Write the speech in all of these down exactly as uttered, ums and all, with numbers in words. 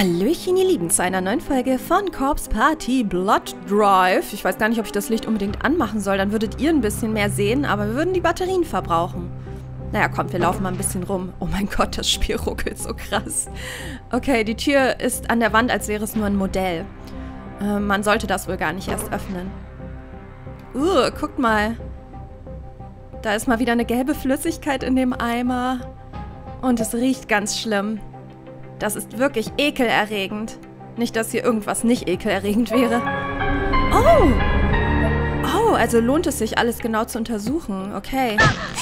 Hallöchen, ihr Lieben, zu einer neuen Folge von Corpse Party Blood Drive. Ich weiß gar nicht, ob ich das Licht unbedingt anmachen soll, dann würdet ihr ein bisschen mehr sehen, aber wir würden die Batterien verbrauchen. Naja, kommt, wir laufen mal ein bisschen rum. Oh mein Gott, das Spiel ruckelt so krass. Okay, die Tür ist an der Wand, als wäre es nur ein Modell. Äh, man sollte das wohl gar nicht erst öffnen. Uh, guckt mal. Da ist mal wieder eine gelbe Flüssigkeit in dem Eimer. Und es riecht ganz schlimm. Das ist wirklich ekelerregend. Nicht, dass hier irgendwas nicht ekelerregend wäre. Oh! Oh, also lohnt es sich, alles genau zu untersuchen. Okay.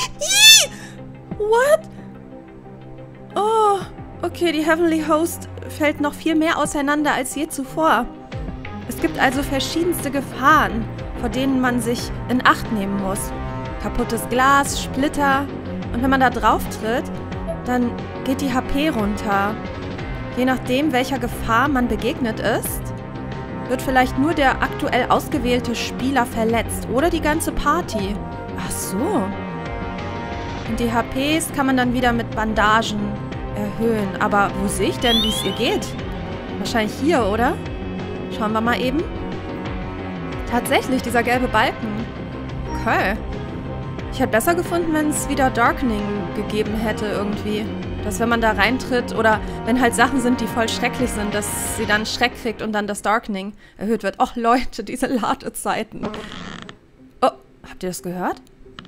What? Oh, okay, die Heavenly Host fällt noch viel mehr auseinander als je zuvor. Es gibt also verschiedenste Gefahren, vor denen man sich in Acht nehmen muss. Kaputtes Glas, Splitter. Und wenn man da drauf tritt, dann geht die H P runter. Je nachdem, welcher Gefahr man begegnet ist, wird vielleicht nur der aktuell ausgewählte Spieler verletzt oder die ganze Party. Ach so. Und die H Ps kann man dann wieder mit Bandagen erhöhen. Aber wo sehe ich denn, wie es ihr geht? Wahrscheinlich hier, oder? Schauen wir mal eben. Tatsächlich, dieser gelbe Balken. Okay. Ich hätte besser gefunden, wenn es wieder Darkening gegeben hätte irgendwie. Dass wenn man da reintritt oder wenn halt Sachen sind, die voll schrecklich sind, dass sie dann Schreck kriegt und dann das Darkening erhöht wird. Och Leute, diese Ladezeiten. Oh, habt ihr das gehört?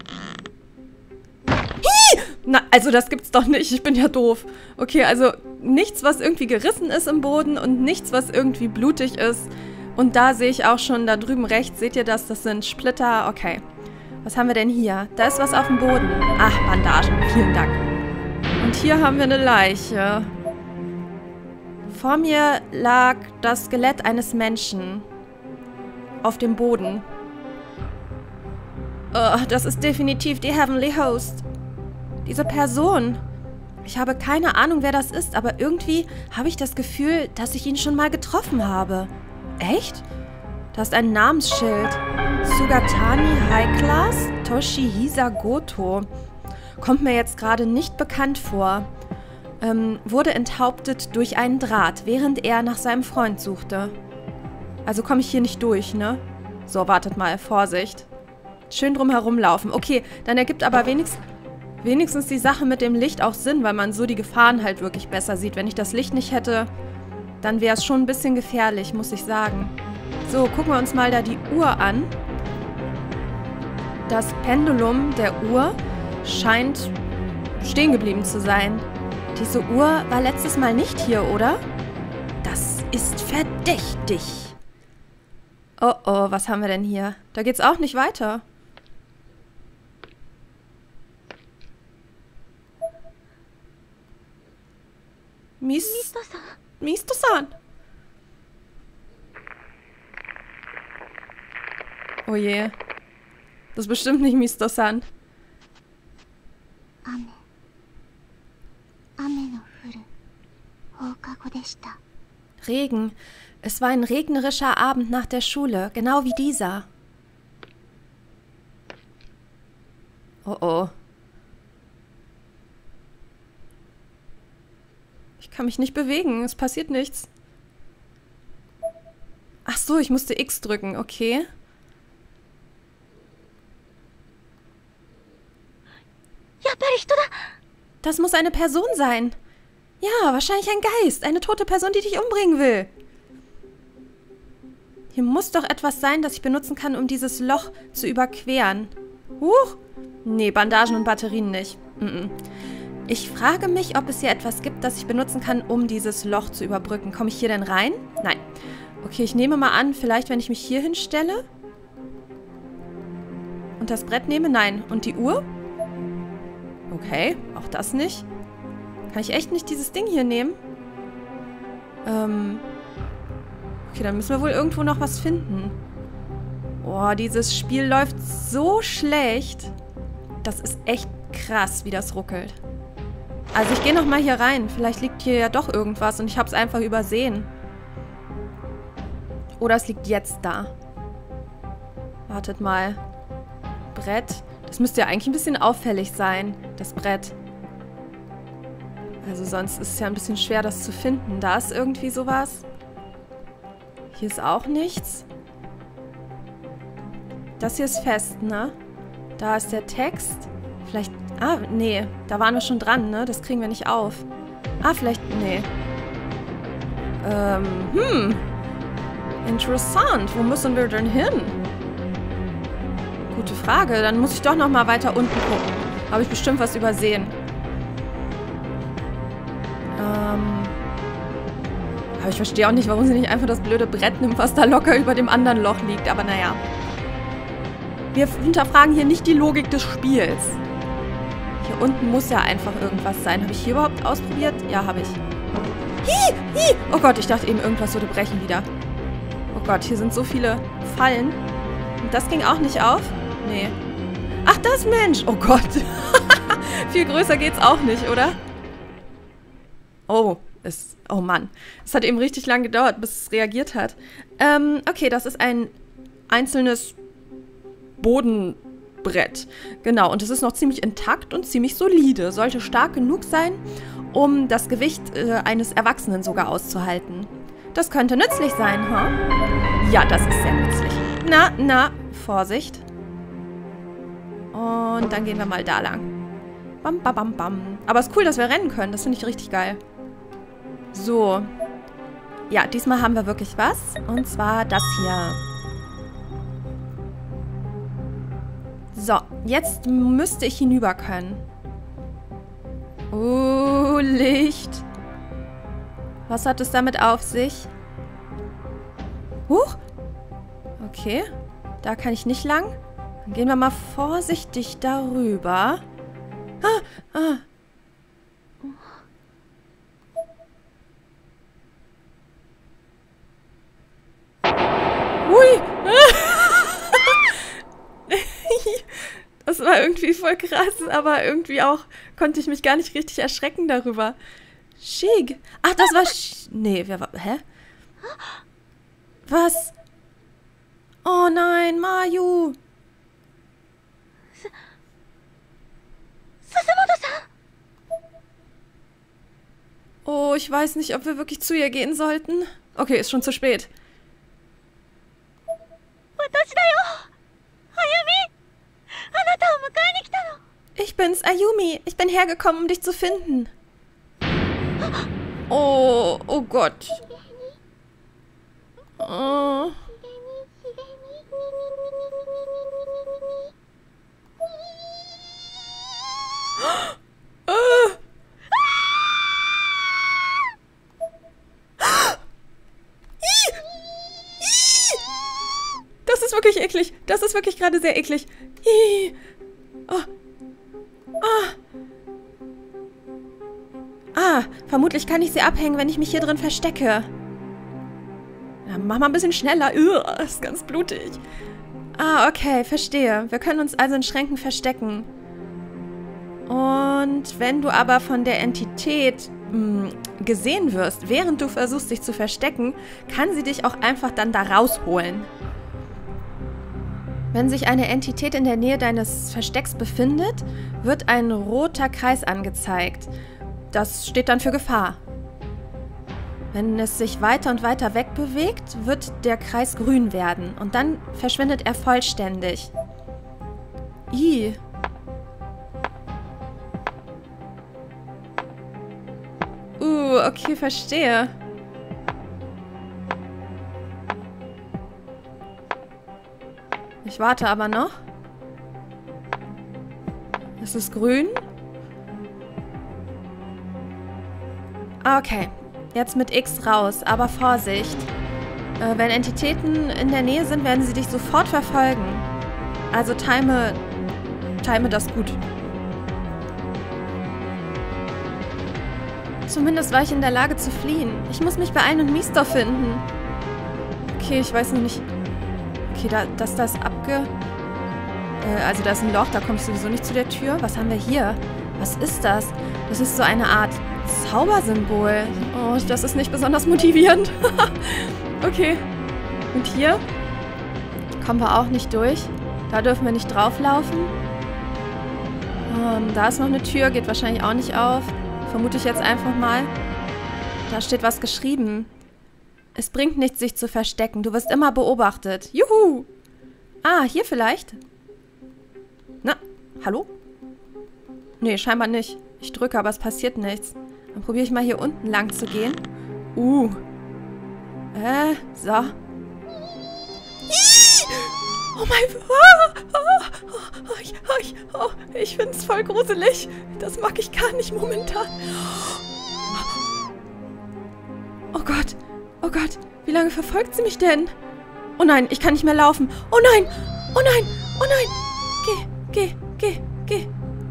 Hi! Na, also das gibt's doch nicht. Ich bin ja doof. Okay, also nichts, was irgendwie gerissen ist im Boden und nichts, was irgendwie blutig ist. Und da sehe ich auch schon da drüben rechts, seht ihr das? Das sind Splitter. Okay. Was haben wir denn hier? Da ist was auf dem Boden. Ach, Bandagen. Vielen Dank. Und hier haben wir eine Leiche. Vor mir lag das Skelett eines Menschen. Auf dem Boden. Oh, das ist definitiv die Heavenly Host. Diese Person. Ich habe keine Ahnung, wer das ist, aber irgendwie habe ich das Gefühl, dass ich ihn schon mal getroffen habe. Echt? Da ist ein Namensschild. Sugatani High Class Toshihisa Goto. Kommt mir jetzt gerade nicht bekannt vor. Ähm, wurde enthauptet durch einen Draht, während er nach seinem Freund suchte. Also komme ich hier nicht durch, ne? So, wartet mal, Vorsicht. Schön drum herumlaufen. Okay, dann ergibt aber wenigstens, wenigstens die Sache mit dem Licht auch Sinn, weil man so die Gefahren halt wirklich besser sieht. Wenn ich das Licht nicht hätte, dann wäre es schon ein bisschen gefährlich, muss ich sagen. So, gucken wir uns mal da die Uhr an. Das Pendulum der Uhr scheint stehen geblieben zu sein. Diese Uhr war letztes Mal nicht hier, oder? Das ist verdächtig. Oh oh, was haben wir denn hier? Da geht's auch nicht weiter. Mis Misto-san. Oh je. Das ist bestimmt nicht Misto-san. Regen. Es war ein regnerischer Abend nach der Schule, genau wie dieser. Oh oh. Ich kann mich nicht bewegen, es passiert nichts. Ach so, ich musste X drücken, okay. Das muss eine Person sein. Ja, wahrscheinlich ein Geist. Eine tote Person, die dich umbringen will. Hier muss doch etwas sein, das ich benutzen kann, um dieses Loch zu überqueren. Huch. Nee, Bandagen und Batterien nicht. Mm-mm. Ich frage mich, ob es hier etwas gibt, das ich benutzen kann, um dieses Loch zu überbrücken. Komme ich hier denn rein? Nein. Okay, ich nehme mal an, vielleicht, wenn ich mich hier hinstelle und das Brett nehme? Nein. Und die Uhr? Okay, auch das nicht. Kann ich echt nicht dieses Ding hier nehmen? Ähm. Okay, dann müssen wir wohl irgendwo noch was finden. Boah, dieses Spiel läuft so schlecht. Das ist echt krass, wie das ruckelt. Also ich gehe nochmal hier rein. Vielleicht liegt hier ja doch irgendwas und ich habe es einfach übersehen. Oder es liegt jetzt da. Wartet mal. Brett. Das müsste ja eigentlich ein bisschen auffällig sein, das Brett. Also sonst ist es ja ein bisschen schwer, das zu finden. Da ist irgendwie sowas. Hier ist auch nichts. Das hier ist fest, ne? Da ist der Text. Vielleicht... Ah, nee. Da waren wir schon dran, ne? Das kriegen wir nicht auf. Ah, vielleicht... Nee. Ähm, hm. Interessant. Wo müssen wir denn hin? Gute Frage. Dann muss ich doch noch mal weiter unten gucken. Habe ich bestimmt was übersehen. Ähm... Aber ich verstehe auch nicht, warum sie nicht einfach das blöde Brett nimmt, was da locker über dem anderen Loch liegt. Aber naja. Wir hinterfragen hier nicht die Logik des Spiels. Hier unten muss ja einfach irgendwas sein. Habe ich hier überhaupt ausprobiert? Ja, habe ich. Hi, hi. Oh Gott, ich dachte eben, irgendwas würde brechen wieder. Oh Gott, hier sind so viele Fallen. Und das ging auch nicht auf? Nee. Ach, das Mensch. Oh Gott. Viel größer geht's auch nicht, oder? Oh, es... Oh Mann. Es hat eben richtig lang gedauert, bis es reagiert hat. Ähm, okay, das ist ein einzelnes Bodenbrett. Genau, und es ist noch ziemlich intakt und ziemlich solide. Sollte stark genug sein, um das Gewicht äh, eines Erwachsenen sogar auszuhalten. Das könnte nützlich sein, ha? Huh? Ja, das ist sehr nützlich. Na, na, Vorsicht. Und dann gehen wir mal da lang. Bam, bam, bam, bam. Aber es ist cool, dass wir rennen können. Das finde ich richtig geil. So. Ja, diesmal haben wir wirklich was. Und zwar das hier. So, jetzt müsste ich hinüber können. Oh, Licht. Was hat es damit auf sich? Huch. Okay. Da kann ich nicht lang. Dann gehen wir mal vorsichtig darüber. Ah, ah. Hui! Das war irgendwie voll krass, aber irgendwie auch konnte ich mich gar nicht richtig erschrecken darüber. Shig. Ach, das war... Sh nee, wer war... Hä? Was? Oh nein, Mayu. Oh, ich weiß nicht, ob wir wirklich zu ihr gehen sollten. Okay, ist schon zu spät. Ich bin's, Ayumi. Ich bin hergekommen, um dich zu finden. Oh, oh Gott. Oh. Oh. Das ist wirklich eklig. Das ist wirklich gerade sehr eklig. Oh. Ah. Ah, vermutlich kann ich sie abhängen, wenn ich mich hier drin verstecke. Ja, mach mal ein bisschen schneller. Ugh, ist ganz blutig. Ah, okay, verstehe. Wir können uns also in Schränken verstecken. Und wenn du aber von der Entität mh, gesehen wirst, während du versuchst, dich zu verstecken, kann sie dich auch einfach dann da rausholen. Wenn sich eine Entität in der Nähe deines Verstecks befindet, wird ein roter Kreis angezeigt. Das steht dann für Gefahr. Wenn es sich weiter und weiter wegbewegt, wird der Kreis grün werden und dann verschwindet er vollständig. Ih. Uh, okay, verstehe. Ich warte aber noch. Es ist grün. Okay. Jetzt mit X raus, aber Vorsicht. Äh, wenn Entitäten in der Nähe sind, werden sie dich sofort verfolgen. Also time, time das gut. Zumindest war ich in der Lage zu fliehen. Ich muss mich beeilen und Mister finden. Okay, ich weiß noch nicht... Okay, da, dass das abge... Äh, also da ist ein Loch, da komme ich sowieso nicht zu der Tür. Was haben wir hier? Was ist das? Das ist so eine Art Zaubersymbol. Oh, das ist nicht besonders motivierend. Okay. Und hier kommen wir auch nicht durch. Da dürfen wir nicht drauflaufen. Ähm, da ist noch eine Tür, geht wahrscheinlich auch nicht auf. Vermute ich jetzt einfach mal. Da steht was geschrieben. Es bringt nichts, sich zu verstecken. Du wirst immer beobachtet. Juhu! Ah, hier vielleicht? Na, hallo? Nee, scheinbar nicht. Ich drücke, aber es passiert nichts. Dann probiere ich mal hier unten lang zu gehen. Uh. Äh, so. Oh mein Gott. Oh, oh, oh, ich, oh, ich finde es voll gruselig. Das mag ich gar nicht momentan. Oh Gott. Oh Gott. Wie lange verfolgt sie mich denn? Oh nein, ich kann nicht mehr laufen. Oh nein. Oh nein. Oh nein. Geh, geh, geh, geh.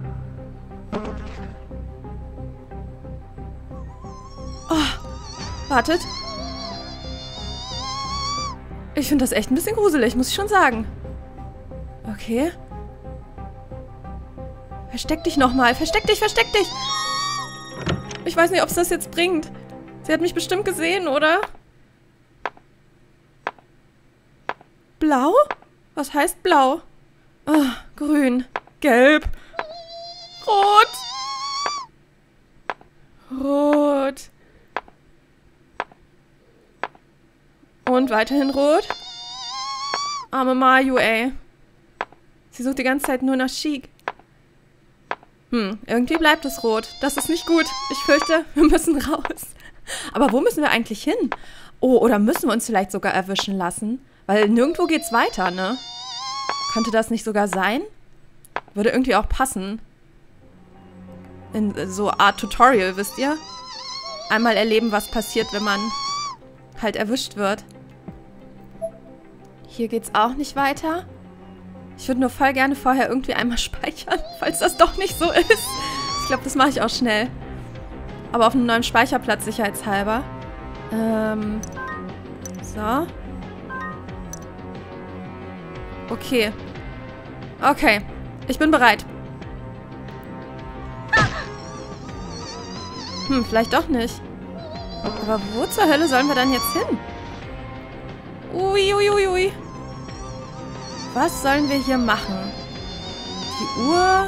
Oh. Wartet. Ich finde das echt ein bisschen gruselig, muss ich schon sagen. Okay. Versteck dich nochmal. Versteck dich, versteck dich. Ich weiß nicht, ob es das jetzt bringt. Sie hat mich bestimmt gesehen, oder? Blau? Was heißt blau? Oh, grün. Gelb. Rot. Rot. Und weiterhin rot. Arme Mayu, ey. Sie sucht die ganze Zeit nur nach Chic. Hm, irgendwie bleibt es rot. Das ist nicht gut. Ich fürchte, wir müssen raus. Aber wo müssen wir eigentlich hin? Oh, oder müssen wir uns vielleicht sogar erwischen lassen? Weil nirgendwo geht's weiter, ne? Könnte das nicht sogar sein? Würde irgendwie auch passen. In so Art Tutorial, wisst ihr? Einmal erleben, was passiert, wenn man halt erwischt wird. Hier geht's auch nicht weiter. Ich würde nur voll gerne vorher irgendwie einmal speichern, falls das doch nicht so ist. Ich glaube, das mache ich auch schnell. Aber auf einem neuen Speicherplatz sicherheitshalber. Ähm. So. Okay. Okay. Ich bin bereit. Hm, vielleicht doch nicht. Aber wo zur Hölle sollen wir dann jetzt hin? Ui, ui, ui, ui. Was sollen wir hier machen? Die Uhr.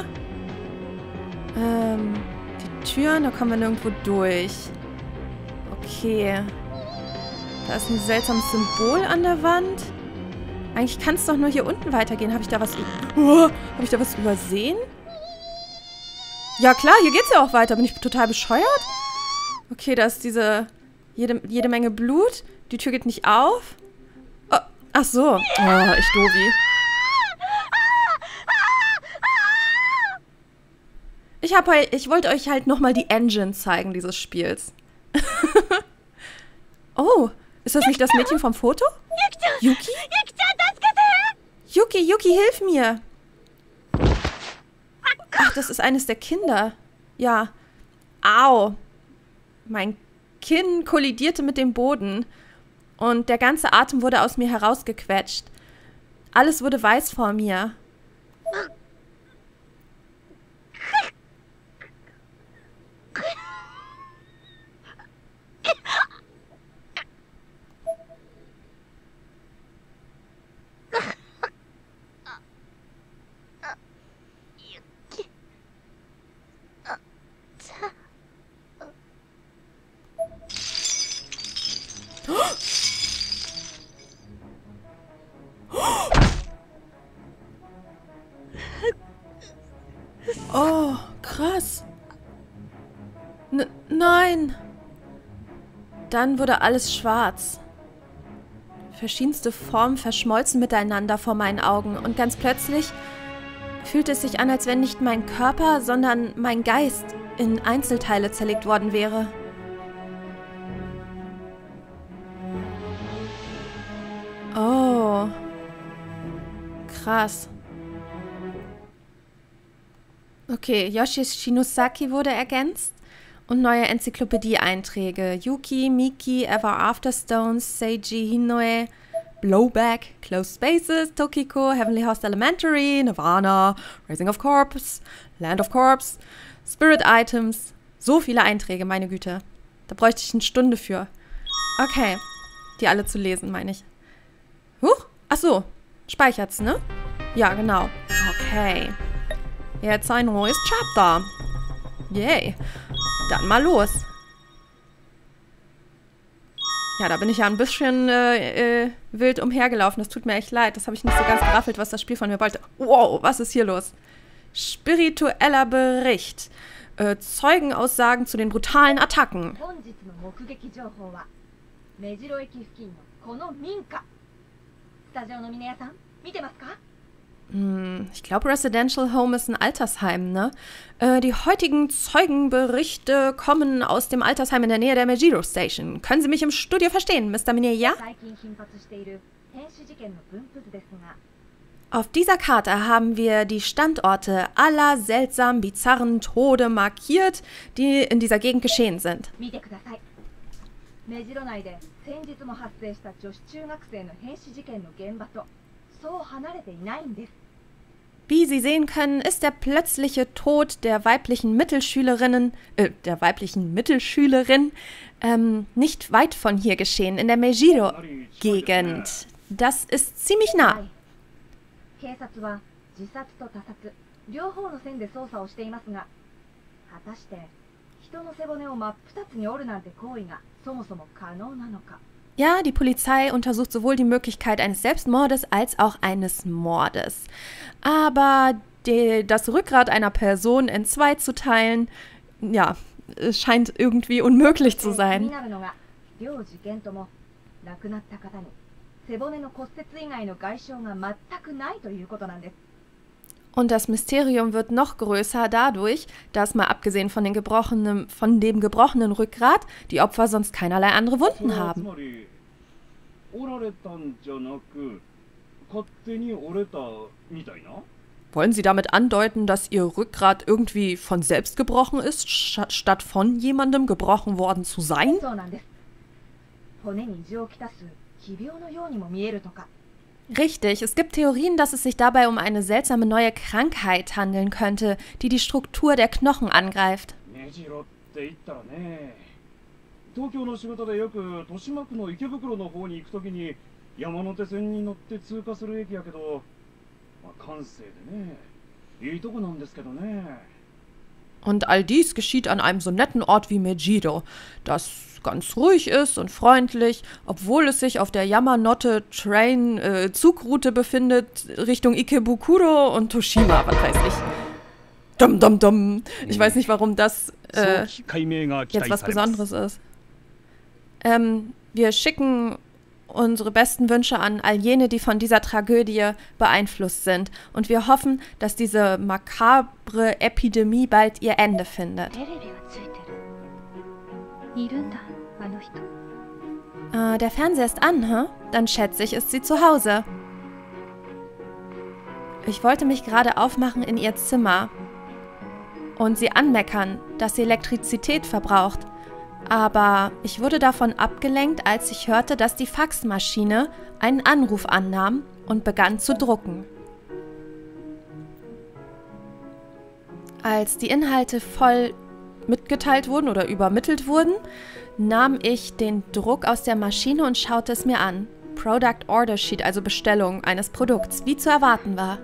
Ähm, die Türen, da kommen wir nirgendwo durch. Okay. Da ist ein seltsames Symbol an der Wand. Eigentlich kann es doch nur hier unten weitergehen. Habe ich da was... Oh, habe ich da was übersehen? Ja klar, hier geht's ja auch weiter. Bin ich total bescheuert? Okay, da ist diese... Jede, jede Menge Blut. Die Tür geht nicht auf. Oh, ach so. Oh, ich Dovi. Ich, hab halt, ich wollte euch halt nochmal die Engine zeigen, dieses Spiels. Oh, ist das nicht das Mädchen vom Foto? Yuki? Yuki, Yuki, hilf mir. Ach, das ist eines der Kinder. Ja. Au. Mein Kinn kollidierte mit dem Boden. Und der ganze Atem wurde aus mir herausgequetscht. Alles wurde weiß vor mir. Oh, krass. N- nein. Dann wurde alles schwarz. Verschiedenste Formen verschmolzen miteinander vor meinen Augen und ganz plötzlich fühlte es sich an, als wenn nicht mein Körper, sondern mein Geist in Einzelteile zerlegt worden wäre. Oh. Krass. Okay, Yoshis Shinosaki wurde ergänzt und neue Enzyklopädie-Einträge. Yuki, Miki, Ever After Stones, Seiji Hinoe, Blowback, Closed Spaces, Tokiko, Heavenly Host Elementary, Nirvana, Raising of Corpse, Land of Corpse, Spirit Items. So viele Einträge, meine Güte. Da bräuchte ich eine Stunde für. Okay, die alle zu lesen, meine ich. Huch, ach so, speichert's, ne? Ja, genau. Okay. Jetzt ein neues Chapter. Yay. Dann mal los. Ja, da bin ich ja ein bisschen äh, äh, wild umhergelaufen. Das tut mir echt leid. Das habe ich nicht so ganz geraffelt, was das Spiel von mir wollte. Wow, was ist hier los? Spiritueller Bericht. Äh, Zeugenaussagen zu den brutalen Attacken. Hm, ich glaube, Residential Home ist ein Altersheim, ne? Äh, die heutigen Zeugenberichte kommen aus dem Altersheim in der Nähe der Mejiro Station. Können Sie mich im Studio verstehen, Mister Mineya? Auf dieser Karte haben wir die Standorte aller seltsam bizarren Tode markiert, die in dieser Gegend geschehen sind. Wie Sie sehen können, ist der plötzliche Tod der weiblichen Mittelschülerinnen, äh, der weiblichen Mittelschülerin ähm, nicht weit von hier geschehen, in der Mejiro-Gegend. Das ist ziemlich nah. Ja, die Polizei untersucht sowohl die Möglichkeit eines Selbstmordes als auch eines Mordes. Aber die, das Rückgrat einer Person in zwei zu teilen, ja, es scheint irgendwie unmöglich zu sein. Und das Mysterium wird noch größer dadurch, dass mal abgesehen von, den gebrochenen, von dem gebrochenen Rückgrat die Opfer sonst keinerlei andere Wunden haben. Wollen Sie damit andeuten, dass Ihr Rückgrat irgendwie von selbst gebrochen ist, statt von jemandem gebrochen worden zu sein? Richtig, es gibt Theorien, dass es sich dabei um eine seltsame neue Krankheit handeln könnte, die die Struktur der Knochen angreift. Und all dies geschieht an einem so netten Ort wie Mejiro, das ganz ruhig ist und freundlich, obwohl es sich auf der Yamanote Train äh, Zugroute befindet, Richtung Ikebukuro und Toshima, was weiß ich. Dum, dum, dum. Ich weiß nicht, warum das äh, jetzt was Besonderes ist. Ähm, wir schicken unsere besten Wünsche an all jene, die von dieser Tragödie beeinflusst sind. Und wir hoffen, dass diese makabre Epidemie bald ihr Ende findet. Äh, der Fernseher ist an, hä? Dann schätze ich, ist sie zu Hause. Ich wollte mich gerade aufmachen in ihr Zimmer und sie anmeckern, dass sie Elektrizität verbraucht. Aber ich wurde davon abgelenkt, als ich hörte, dass die Faxmaschine einen Anruf annahm und begann zu drucken. Als die Inhalte voll mitgeteilt wurden oder übermittelt wurden, nahm ich den Druck aus der Maschine und schaute es mir an. Product Order Sheet, also Bestellung eines Produkts, wie zu erwarten war.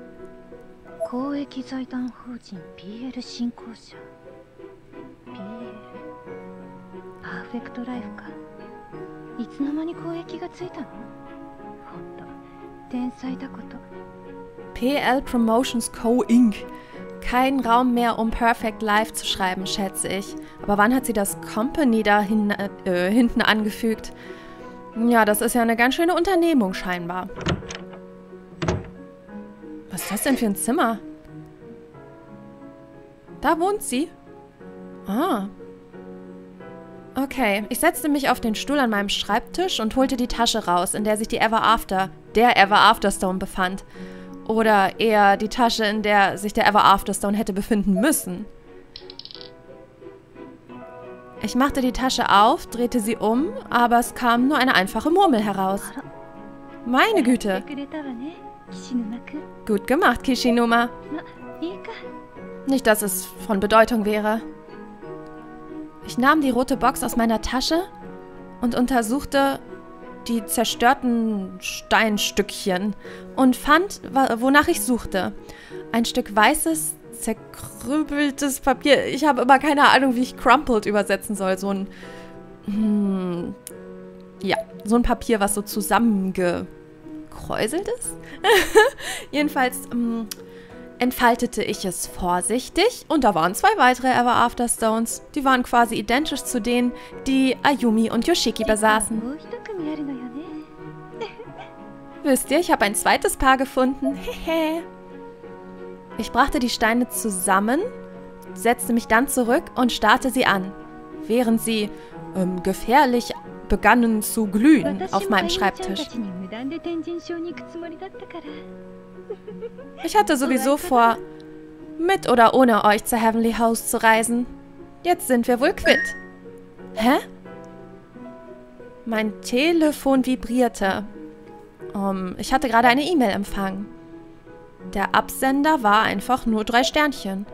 P L Promotions Co. Incorporated. Kein Raum mehr, um Perfect Life zu schreiben, schätze ich. Aber wann hat sie das Company da hin, äh, hinten angefügt? Ja, das ist ja eine ganz schöne Unternehmung scheinbar. Was ist das denn für ein Zimmer? Da wohnt sie? Ah. Okay, ich setzte mich auf den Stuhl an meinem Schreibtisch und holte die Tasche raus, in der sich die Ever After, der Ever Afterstone befand. Oder eher die Tasche, in der sich der Ever Afterstone hätte befinden müssen. Ich machte die Tasche auf, drehte sie um, aber es kam nur eine einfache Murmel heraus. Meine Güte. Gut gemacht, Kishinuma. Nicht, dass es von Bedeutung wäre. Ich nahm die rote Box aus meiner Tasche und untersuchte die zerstörten Steinstückchen und fand, wonach ich suchte. Ein Stück weißes, zerkrübeltes Papier. Ich habe immer keine Ahnung, wie ich crumpled übersetzen soll. So ein, hm, ja, so ein Papier, was so zusammengekräuselt ist. Jedenfalls ähm, entfaltete ich es vorsichtig und da waren zwei weitere Ever After Stones. Die waren quasi identisch zu denen, die Ayumi und Yoshiki besaßen. Wisst ihr, ich habe ein zweites Paar gefunden. Hehe. Ich brachte die Steine zusammen, setzte mich dann zurück und starrte sie an, während sie ähm, gefährlich begannen zu glühen auf meinem Schreibtisch. Ich hatte sowieso vor, mit oder ohne euch zur Heavenly Host zu reisen. Jetzt sind wir wohl quitt. Hä? Mein Telefon vibrierte. Um, ich hatte gerade eine E-Mail empfangen. Der Absender war einfach nur drei Sternchen.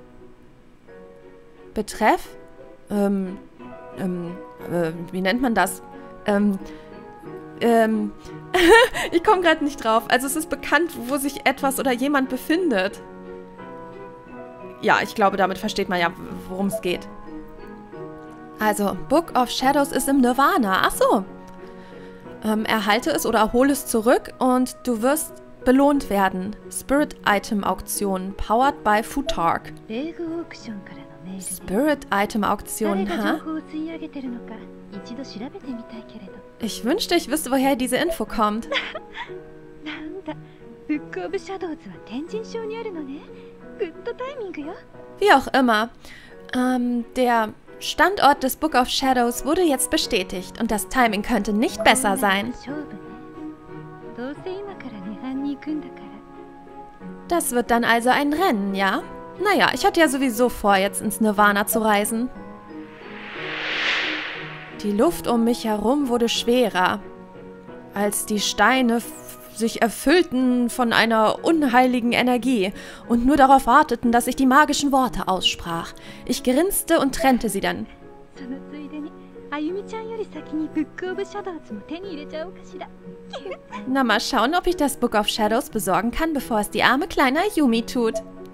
Betreff? Ähm, ähm, äh, wie nennt man das? Ähm, ähm, ich komme gerade nicht drauf. Also es ist bekannt, wo sich etwas oder jemand befindet. Ja, ich glaube, damit versteht man ja, worum es geht. Also, Book of Shadows ist im Nirvana. Ach so. Ähm, erhalte es oder hole es zurück und du wirst belohnt werden. Spirit Item Auktion, powered by Futark. Spirit Item Auktion, ha? Ich wünschte, ich wüsste, woher diese Info kommt. Wie auch immer. Ähm, der Standort des Book of Shadows wurde jetzt bestätigt und das Timing könnte nicht besser sein. Das wird dann also ein Rennen, ja? Naja, ich hatte ja sowieso vor, jetzt ins Nirvana zu reisen. Die Luft um mich herum wurde schwerer, als die Steine sich erfüllten von einer unheiligen Energie und nur darauf warteten, dass ich die magischen Worte aussprach. Ich grinste und trennte sie dann. Na, mal schauen, ob ich das Book of Shadows besorgen kann, bevor es die arme kleine Ayumi tut.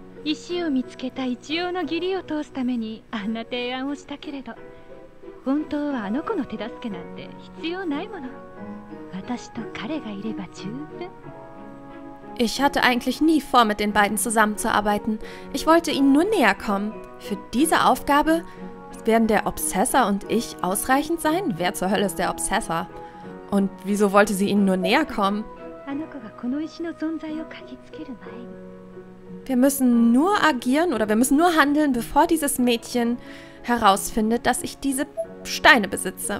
Ich hatte eigentlich nie vor, mit den beiden zusammenzuarbeiten. Ich wollte ihnen nur näher kommen. Für diese Aufgabe werden der Obsessor und ich ausreichend sein? Wer zur Hölle ist der Obsessor? Und wieso wollte sie ihnen nur näher kommen? Wir müssen nur agieren oder wir müssen nur handeln, bevor dieses Mädchen herausfindet, dass ich diese Steine besitze.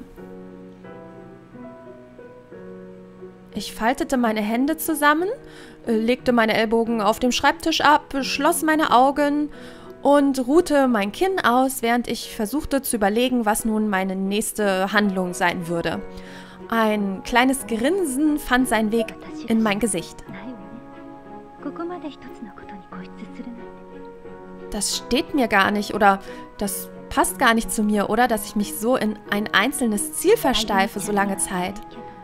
Ich faltete meine Hände zusammen, legte meine Ellbogen auf dem Schreibtisch ab, schloss meine Augen und ruhte mein Kinn aus, während ich versuchte zu überlegen, was nun meine nächste Handlung sein würde. Ein kleines Grinsen fand seinen Weg in mein Gesicht. Das steht mir gar nicht oder das passt gar nicht zu mir, oder? Dass ich mich so in ein einzelnes Ziel versteife, so lange Zeit.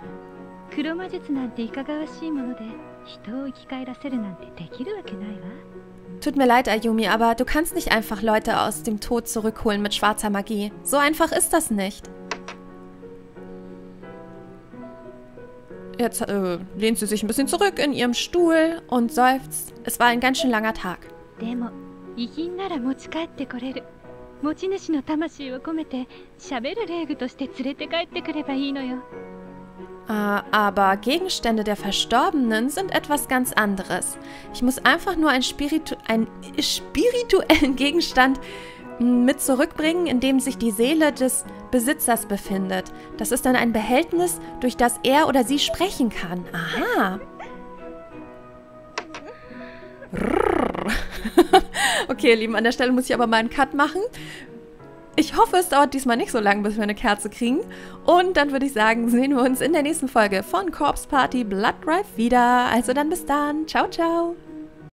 Tut mir leid, Ayumi, aber du kannst nicht einfach Leute aus dem Tod zurückholen mit schwarzer Magie. So einfach ist das nicht. Jetzt äh, lehnt sie sich ein bisschen zurück in ihrem Stuhl und seufzt. Es war ein ganz schön langer Tag. Äh, aber Gegenstände der Verstorbenen sind etwas ganz anderes. Ich muss einfach nur einen, Spiritu einen spirituellen Gegenstand mit zurückbringen, in dem sich die Seele des Besitzers befindet. Das ist dann ein Behältnis, durch das er oder sie sprechen kann. Aha. Okay, ihr Lieben, an der Stelle muss ich aber mal einen Cut machen. Ich hoffe, es dauert diesmal nicht so lange, bis wir eine Kerze kriegen. Und dann würde ich sagen, sehen wir uns in der nächsten Folge von Corpse Party Blood Drive wieder. Also dann bis dann. Ciao, ciao.